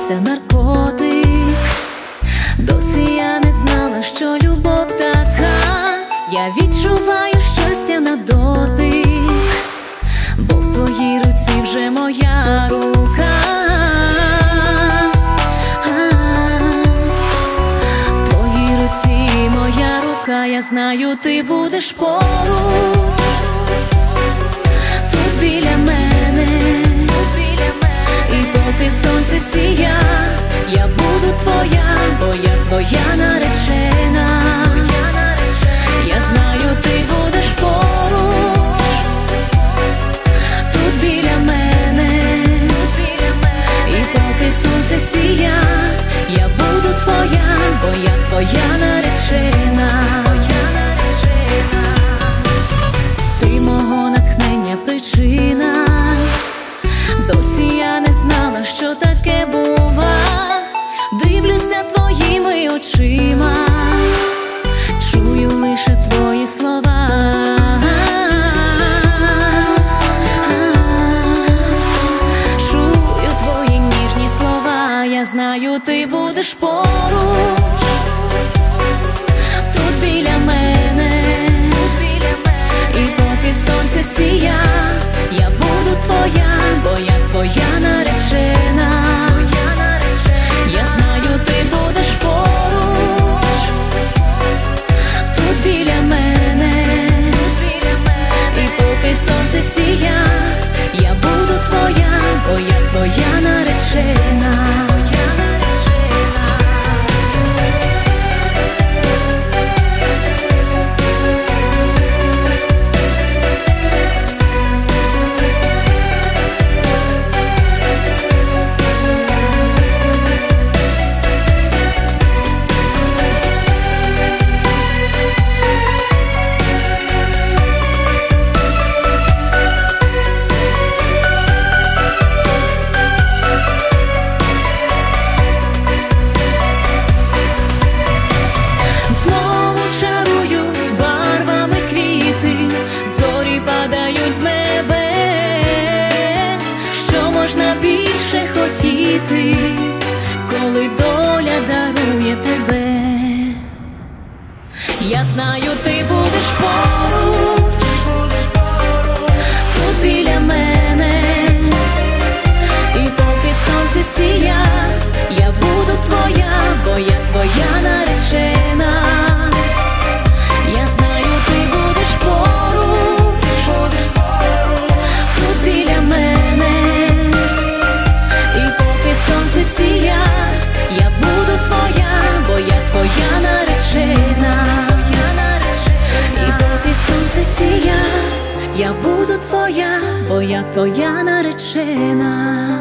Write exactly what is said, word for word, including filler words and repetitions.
почався наркотик. Досі я не знала, що любов така. Я відчуваю щастя на дотик, бо в твоїй руці вже моя рука. В твоїй руці моя рука, я знаю, ти будеш поруч, тут біля мене. І поки сонце сія, я буду твоя, бо я твоя наречена. Я знаю, ти будеш поруч, тут біля мене. І поки сонце сія, я буду твоя, бо я твоя наречена. Ти мого натхнення причина. Досі я не знала, що таке бува. Дивлюся твоїми очима, чую лише твої слова. Чую твої ніжні слова. Я знаю, ти будеш поруч, тут біля мене. І поки сонце сія, я буду твоя, бо я твоя наречена. Я знаю, ти будеш поруч, тут біля мене. І поки сонце сія, я буду твоя, бо я твоя наречена. Коли доля дарує тебе, я знаю, ти будеш поруч, тут біля мене. І поки сонце сія, я буду твоя, бо я твоя наречена. Я знаю, ти будеш поруч, тут біля мене. І поки сонце сія, я буду твоя, бо я твоя наречена. І поки сонце сія, я буду твоя, бо я твоя наречена.